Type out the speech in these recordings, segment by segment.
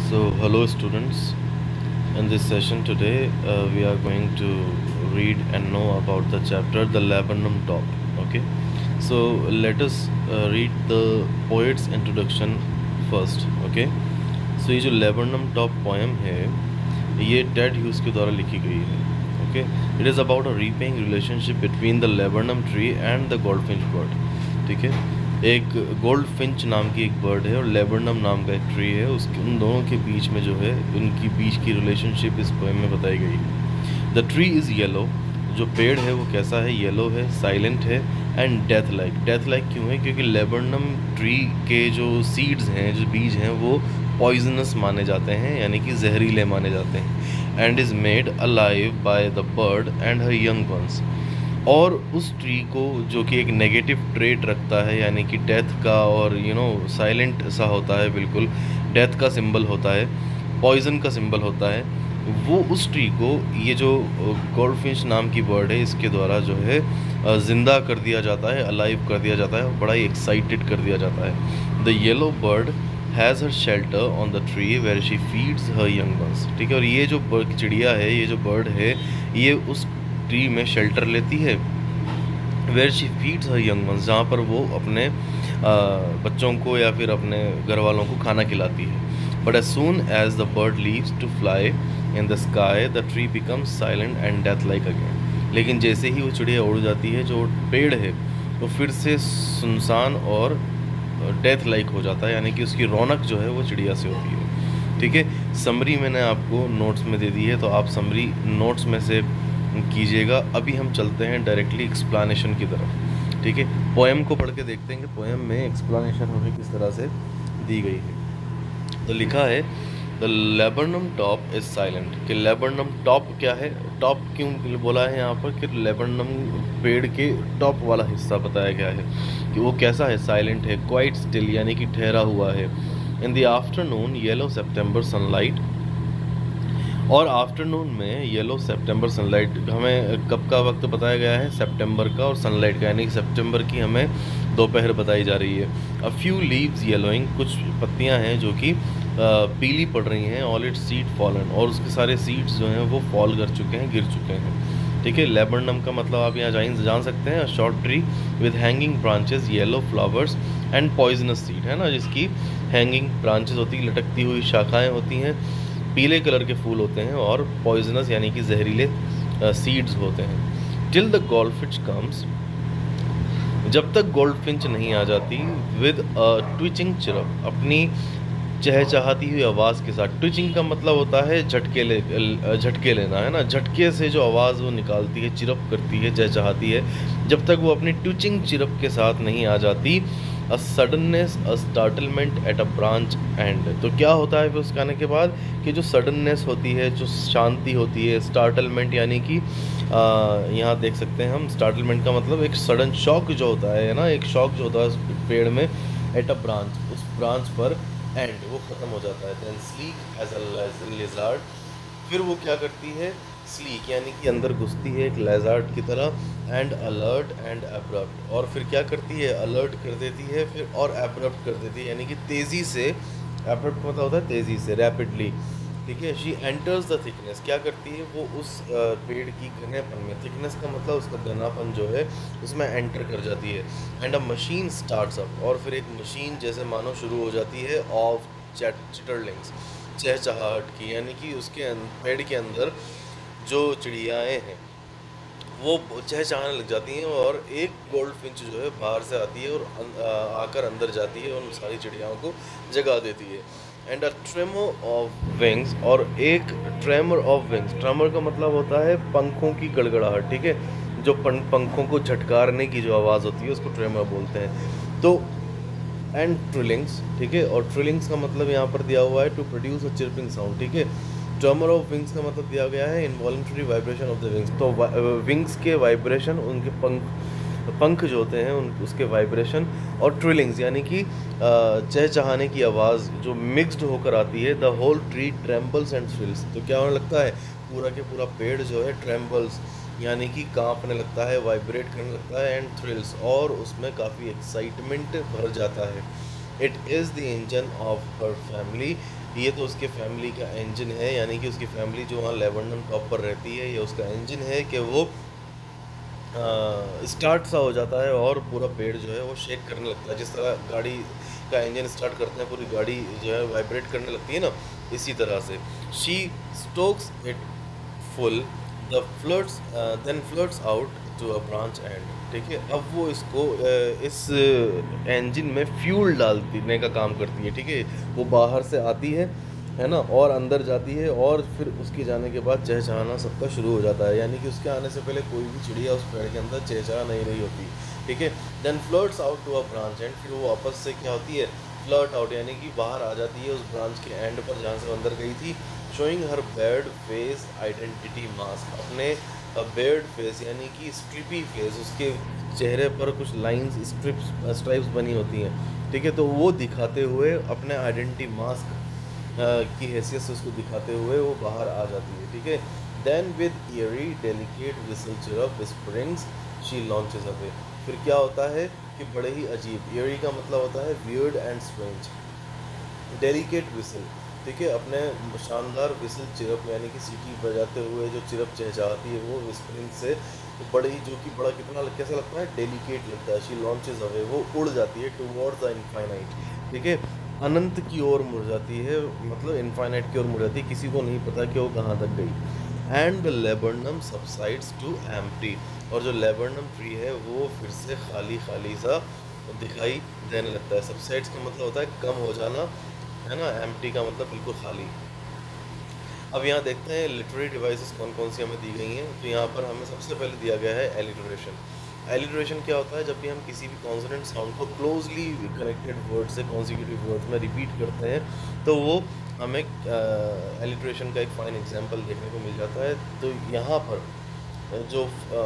So, hello students. In this session today, we are going to read and know about the chapter The Laburnum Top. Okay. So, let us read the poet's introduction first. Okay. So, ये जो Laburnum Top poem है, ये Ted Hughes के द्वारा लिखी गई है. Okay. It is about a repaying relationship between the laburnum tree and the goldfinch bird. ठीक है. एक गोल्ड फिंच नाम की एक बर्ड है और लेबरनम नाम का एक ट्री है. उसके उन दोनों के बीच में जो है उनकी बीच की रिलेशनशिप इस पोएम में बताई गई है. The tree is yellow. जो पेड़ है वो कैसा है? येलो है, साइलेंट है and death like. Death like क्यों है? क्योंकि लेबरनम ट्री के जो सीड्स हैं, जो बीज हैं, वो पॉइजनस माने जाते हैं, यानी कि जहरीले माने जाते हैं. And is made alive by the bird and her young ones. और उस ट्री को जो कि एक नेगेटिव ट्रेट रखता है, यानी कि डेथ का, और साइलेंट सा होता है, बिल्कुल डेथ का सिंबल होता है, पॉइजन का सिंबल होता है, वो उस ट्री को ये जो गोल्डफिश नाम की बर्ड है इसके द्वारा जो है ज़िंदा कर दिया जाता है, अलाइव कर दिया जाता है, बड़ा ही एक्साइटेड कर दिया जाता है. The yellow bird has her shelter on the tree where she feeds her young ones. ठीक है. और ये जो चिड़िया है, ये जो बर्ड है, ये उस ट्री में शेल्टर लेती है, where she feeds her young ones, जहाँ पर वो अपने बच्चों को या फिर अपने घर वालों को खाना खिलाती है. But as soon as the bird leaves to fly in the sky the tree becomes silent and death like again. लेकिन जैसे ही वो चिड़िया उड़ जाती है, जो पेड़ है वो फिर से सुनसान और डेथ लाइक हो जाता है, यानी कि उसकी रौनक जो है वो चिड़िया से होती है. ठीक है. समरी मैंने आपको नोट्स में दे दी है, तो आप समरी नोट्स में से कीजिएगा. अभी हम चलते हैं डायरेक्टली एक्सप्लानेशन की तरफ. ठीक है. पोएम को पढ़ के देखते हैं कि पोएम में एक्सप्लानेशन हमें किस तरह से दी गई है. तो लिखा है the laburnum top is silent. कि लेबरनम टॉप क्या है? टॉप क्यों बोला है यहाँ पर? कि लेबरनम पेड़ के टॉप वाला हिस्सा बताया गया है कि वो कैसा है? साइलेंट है, क्वाइट स्टिल, यानी कि ठहरा हुआ है. In the afternoon yellow September sunlight. और आफ्टरनून में येलो सितंबर सनलाइट, हमें कब का वक्त बताया गया है? सितंबर का, और सनलाइट का, यानी कि सितंबर की हमें दोपहर बताई जा रही है. A few leaves yellowing. कुछ पत्तियां हैं जो कि पीली पड़ रही हैं. All its seed fallen. और उसके सारे सीड्स जो हैं वो फॉल कर चुके हैं, गिर चुके हैं. ठीक है. लेबरनम का मतलब आप यहाँ जान सकते हैं. Short tree with hanging branches, yellow flowers and poisonous seed, है ना, जिसकी हैंगिंग ब्रांचेस होती है, लटकती हुई शाखाएँ होती हैं, पीले कलर के फूल होते हैं, और पॉइजनस यानी कि जहरीले सीड्स होते हैं. Till the goldfish comes. जब तक गोल्डफिंच नहीं आ जाती. With a twitching chirp. अपनी चहचहाती हुई आवाज़ के साथ. ट्विचिंग का मतलब होता है झटके लेना, है ना. झटके से जो आवाज़ वो निकालती है, चिरप करती है, चहचहाती है, जब तक वो अपनी ट्विचिंग चिरप के साथ नहीं आ जाती. A suddenness, a startlement at a branch end. तो क्या होता है फिर उसके आने के बाद? कि जो सडननेस होती है, जो शांति होती है, स्टार्टलमेंट यानी कि यहाँ देख सकते हैं हम, स्टार्टलमेंट का मतलब एक सडन शॉक जो होता है ना, एक शॉक जो होता है उस पेड़ में, एट अ ब्रांच, उस ब्रांच पर, एंड वो ख़त्म हो जाता है. Then sleek as a lizard. फिर वो क्या करती है? स्लीक यानी कि अंदर घुसती है एक लेज़ार्ड की तरह. And alert and abrupt. और फिर क्या करती है? अलर्ट कर देती है, फिर और एब्रप्ट कर देती है, यानी कि तेज़ी से. एब्रप्ट मतलब होता है तेज़ी से, रैपिडली. ठीक है. She enters the thickness. क्या करती है? वो उस पेड़ की घनेपन में, थिकनेस का मतलब उसका घनापन जो है, उसमें एंटर कर जाती है. And a machine starts up. और फिर एक मशीन जैसे मानो शुरू हो जाती है, ऑफ चिटरलिंग्स, चहचहाहट की, यानी कि उसके पेड़ के अंदर जो चिड़ियाएँ हैं वो चहचहाने लग जाती हैं, और एक गोल्डफिंच जो है बाहर से आती है और आकर अंदर जाती है, उन सारी चिड़ियाओं को जगा देती है. And a tremor of wings. और एक ट्रेमर ऑफ विंग्स. ट्रेमर का मतलब होता है पंखों की गड़गड़ाहट. ठीक है. जो पंखों को झटकारने की जो आवाज़ होती है उसको ट्रेमर बोलते हैं. तो एंड ट्रिलिंग्स. ठीक है. और ट्रिलिंग्स का मतलब यहाँ पर दिया हुआ है to produce a chirping sound. ठीक है. ट्रेमर ऑफ विंग्स का मतलब दिया गया है involuntary vibration of the wings. तो विंग्स के वाइब्रेशन, उनके पंख जो होते हैं उसके वाइब्रेशन. और ट्रिलिंग्स यानी कि चहचहाने की आवाज़ जो मिक्स्ड होकर आती है. The whole tree trembles and thrills. तो क्या होने लगता है? पूरा के पूरा पेड़ जो है ट्रेम्बल्स यानी कि कांपने लगता है, वाइब्रेट करने लगता है, एंड थ्रिल्स, और उसमें काफ़ी एक्साइटमेंट भर जाता है. It is the engine of her family, ये तो उसके फैमिली का इंजन है, यानी कि उसकी फैमिली जो वहाँ लेबनन टॉप पर रहती है, ये उसका इंजन है कि वो स्टार्ट सा हो जाता है और पूरा पेड़ जो है वो शेक करने लगता है। जिस तरह गाड़ी का इंजन स्टार्ट करते हैं पूरी गाड़ी जो है वाइब्रेट करने लगती है ना, इसी तरह से she stokes it full the floods then floods out to a branch end. ठीक है, अब वो इसको इस इंजन में फ्यूल डालने का काम करती है। ठीक है, वो बाहर से आती है ना, और अंदर जाती है और फिर उसके जाने के बाद चहचहाना सबका शुरू हो जाता है, यानी कि उसके आने से पहले कोई भी चिड़िया उस पेड़ के अंदर चहचहा नहीं रही होती। ठीक है, then flirts out to a branch end, फिर वो वापस से क्या होती है, फ्लर्ट आउट यानी कि बाहर आ जाती है उस ब्रांच के एंड पर जहाँ से अंदर गई थी। Showing her bed face identity mask, अपने बेड फेस यानी कि स्ट्रिपी फेस, उसके चेहरे पर कुछ लाइंस स्ट्राइप्स बनी होती हैं। ठीक है, तो वो दिखाते हुए अपने आइडेंटिटी मास्क की हैसियत से उसको दिखाते हुए वो बाहर आ जाती है। ठीक है, then with eerie delicate whistle chirp springs she launches away, फिर क्या होता है कि बड़े ही अजीब, ईयरी का मतलब होता है weird and strange, delicate whistle, ठीक है, अपने शानदार विसल चिरप यानी कि सीटी बजाते हुए जो चिरप चहचहाती है वो स्प्रिंग से बड़ी, जो कि बड़ा कितना कैसा लगता है, डेलिकेट लगता है। शी लॉन्चेस अवे, वो उड़ जाती है टूवर्ड्स द इनफाइनाइट। ठीक है, अनंत की ओर मुड़ जाती है, मतलब इनफाइनाइट की ओर मुड़ जाती है, किसी को नहीं पता कि वो कहाँ तक गई। And the laburnum subsides to empty, और जो लेबरनम ट्री है वो फिर से खाली खाली सा दिखाई देने लगता है। सबसाइड्स का मतलब होता है कम हो जाना, है ना, एम्प्टी का मतलब बिल्कुल खाली। अब यहाँ देखते हैं लिटरेरी डिवाइसेस कौन कौन सी हमें दी गई हैं। तो यहाँ पर हमें सबसे पहले दिया गया है एलिटरेशन। एलिटरेशन क्या होता है, जब भी हम किसी भी कॉन्सोनेंट साउंड को क्लोजली कनेक्टेड वर्ड से कॉन्सिक्यूटिव वर्ड्स में रिपीट करते हैं तो वो हमें एलिटरेशन का एक फाइन एग्जांपल देखने को मिल जाता है। तो यहाँ पर जो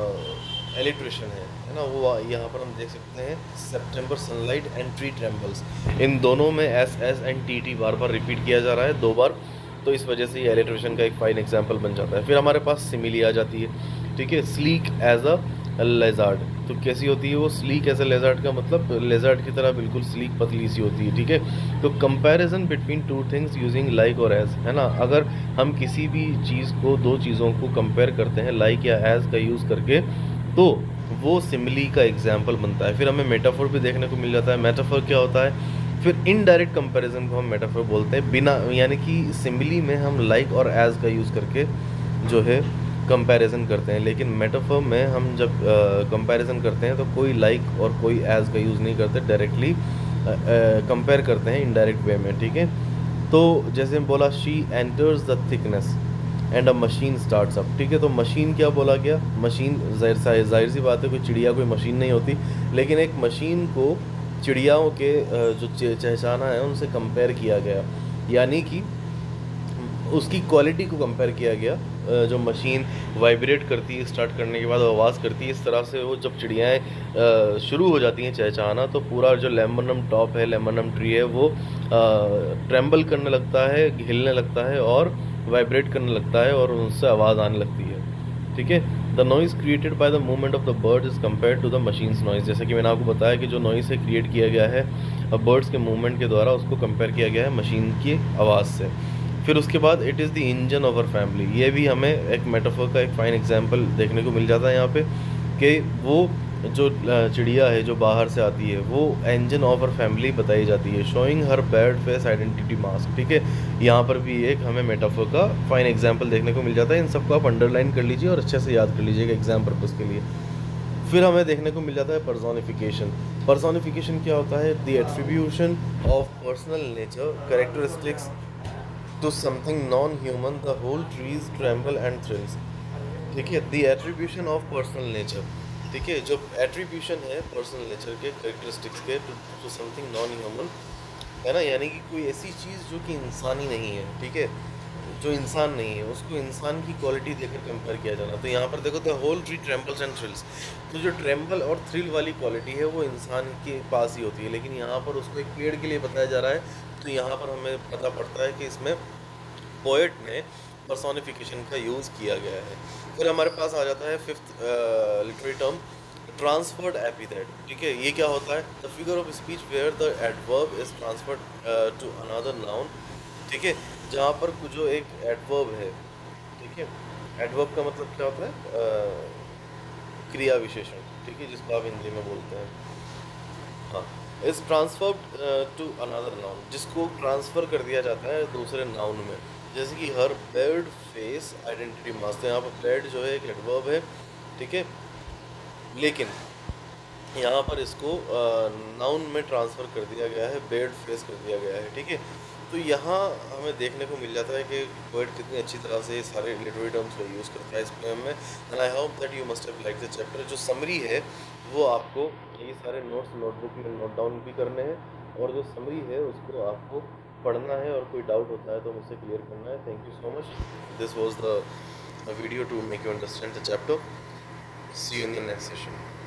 एलिट्रेशन है ना, वो यहाँ पर हम देख सकते हैं, September sunlight and tree trembles, इन दोनों में S S and T T बार बार रिपीट किया जा रहा है, दो बार, तो इस वजह से ये एलिट्रेशन का एक फाइन एग्जांपल बन जाता है। फिर हमारे पास सिमिली आ जाती है। ठीक है, स्लीक एज अ लेजार्ड, तो कैसी होती है वो, स्लीक एज अ लेजार्ड का मतलब लेजार्ड की तरह बिल्कुल स्लीक पतली सी होती है। ठीक है, तो comparison between two things using like और एज, है ना, अगर हम किसी भी चीज़ को, दो चीज़ों को कंपेयर करते हैं लाइक या एज का यूज़ करके, तो वो सिमिली का एग्जाम्पल बनता है। फिर हमें मेटाफोर भी देखने को मिल जाता है। मेटाफोर क्या होता है, फिर इनडायरेक्ट कंपैरिजन को हम मेटाफोर बोलते हैं, बिना, यानी कि सिमिली में हम लाइक और एज का यूज़ करके जो है कंपैरिजन करते हैं, लेकिन मेटाफोर में हम जब कंपैरिजन करते हैं तो कोई लाइक और कोई एज का यूज़ नहीं करते, डायरेक्टली कंपेयर करते हैं इनडायरेक्ट वे में। ठीक है, तो जैसे बोला, she enters the thickness and a machine starts up. ठीक है, तो मशीन क्या बोला गया, मशीन जाहिर सी बात है, कोई चिड़िया कोई मशीन नहीं होती, लेकिन एक मशीन को चिड़ियाओं के जो चहचाना है उनसे कंपेयर किया गया, यानी कि उसकी क्वालिटी को कंपेयर किया गया। जो मशीन वाइब्रेट करती है स्टार्ट करने के बाद आवाज़ करती है, इस तरह से वो जब चिड़ियाएँ शुरू हो जाती हैं चहचहाना, तो पूरा जो लेमनम टॉप है, लेमनम ट्री है, वो ट्रेम्बल करने लगता है, हिलने लगता है और वाइब्रेट करने लगता है और उनसे आवाज़ आने लगती है। ठीक है, the noise created by the movement of the bird is compare to the machines noise, जैसे कि मैंने आपको बताया कि जो नॉइज़ है क्रिएट किया गया है बर्ड्स के मूवमेंट के द्वारा, उसको कंपेयर किया गया है मशीन की आवाज़ से। फिर उसके बाद it is the engine of our family, ये भी हमें एक मेटाफोर का एक फाइन एग्जांपल देखने को मिल जाता है यहाँ पे, कि वो जो चिड़िया है जो बाहर से आती है वो इंजन ऑफ आवर फैमिली बताई जाती है। Showing her bird face identity mask. ठीक है, यहाँ पर भी एक हमें मेटाफोर का फाइन एग्जांपल देखने को मिल जाता है। इन सबको आप अंडरलाइन कर लीजिए और अच्छे से याद कर लीजिएगा एग्जाम पर्पज़ के लिए। फिर हमें देखने को मिल जाता है पर्सोनिफिकेशन। पर्सोनिफिकेशन क्या होता है, the attribution of personal nature characteristics to something non-human, the whole trees tremble and thrills। ठीक है, the attribution of personal nature। ठीक है, जो एट्रीब्यूशन है पर्सनल नेचर के, कैरेक्टरिस्टिक्स के, to something non-human, है ना, यानी कि कोई ऐसी चीज़ जो कि इंसानी नहीं है। ठीक है, जो इंसान नहीं है उसको इंसान की क्वालिटी देकर कंपेयर किया जाना। तो यहाँ पर देखो, the whole tree trembles and thrills, तो जो ट्रेम्बल और थ्रिल वाली क्वालिटी है वो इंसान के पास ही होती है, लेकिन यहाँ पर उसको एक पेड़ के लिए बताया जा रहा है। तो यहाँ पर हमें पता पड़ता है कि इसमें पोएट ने पर्सोनिफिकेशन का यूज़ किया गया है। फिर हमारे पास आ जाता है fifth literary term transferred epithet, ठीक है, ये क्या होता है? The figure of speech where the adverb is transferred to another noun, ठीक है, जहाँ पर जो एक एडवर्ब है, ठीक है, एडवर्ब का मतलब क्या होता है? क्रिया विशेषण, ठीक है, जिसको आप हिंदी में बोलते हैं, हाँ, is transferred to another noun, जिसको ट्रांसफर कर दिया जाता है दूसरे नाउन में। जैसे कि her bed face identity mask, यहाँ पर बेड जो है एक एडवर्ब है, ठीक है, लेकिन यहाँ पर इसको नाउन में ट्रांसफ़र कर दिया गया है, बेड फेस कर दिया गया है, ठीक है। तो यहाँ हमें देखने को मिल जाता है कि पोएट कितनी अच्छी तरह से ये सारे लिटरेरी टर्म्स को यूज़ करता है इस पोएम में। And I hope that you must have like the chapter. जो समरी है वो आपको ये सारे नोट्स नोटबुक में नोट डाउन भी करने हैं, और जो समरी है उसको आपको पढ़ना है, और कोई डाउट होता है तो मुझसे क्लियर करना है। Thank you so much. This was the video to make you understand the chapter. See you in the next session.